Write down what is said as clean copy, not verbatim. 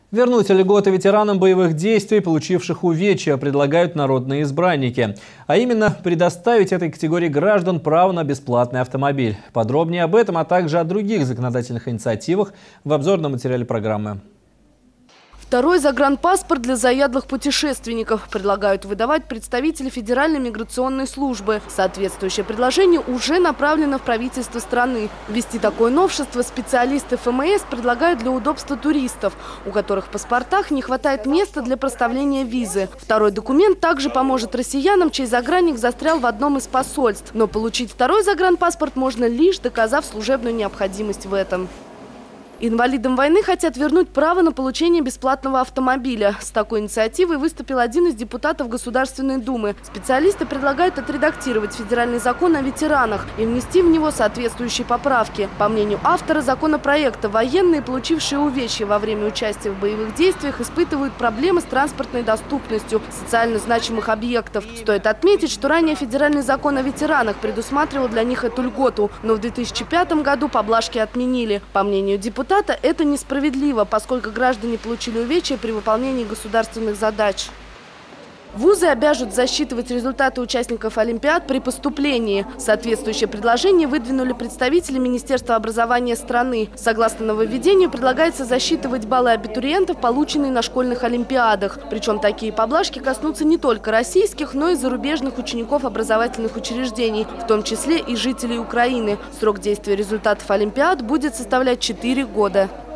Вернуть льготы ветеранам боевых действий, получивших увечья, предлагают народные избранники. А именно, предоставить этой категории граждан право на бесплатный автомобиль. Подробнее об этом, а также о других законодательных инициативах в обзорном материале программы. Второй загранпаспорт для заядлых путешественников предлагают выдавать представители Федеральной миграционной службы. Соответствующее предложение уже направлено в правительство страны. Ввести такое новшество специалисты ФМС предлагают для удобства туристов, у которых в паспортах не хватает места для проставления визы. Второй документ также поможет россиянам, чей загранник застрял в одном из посольств. Но получить второй загранпаспорт можно лишь доказав служебную необходимость в этом. Инвалидам войны хотят вернуть право на получение бесплатного автомобиля. С такой инициативой выступил один из депутатов Государственной Думы. Специалисты предлагают отредактировать федеральный закон о ветеранах и внести в него соответствующие поправки. По мнению автора законопроекта, военные, получившие увечья во время участия в боевых действиях, испытывают проблемы с транспортной доступностью социально значимых объектов. Стоит отметить, что ранее федеральный закон о ветеранах предусматривал для них эту льготу, но в 2005 году поблажки отменили. По мнению депутата, это несправедливо, поскольку граждане получили увечья при выполнении государственных задач. Вузы обяжут засчитывать результаты участников Олимпиад при поступлении. Соответствующее предложение выдвинули представители Министерства образования страны. Согласно нововведению, предлагается засчитывать баллы абитуриентов, полученные на школьных Олимпиадах. Причем такие поблажки коснутся не только российских, но и зарубежных учеников образовательных учреждений, в том числе и жителей Украины. Срок действия результатов Олимпиад будет составлять 4 года.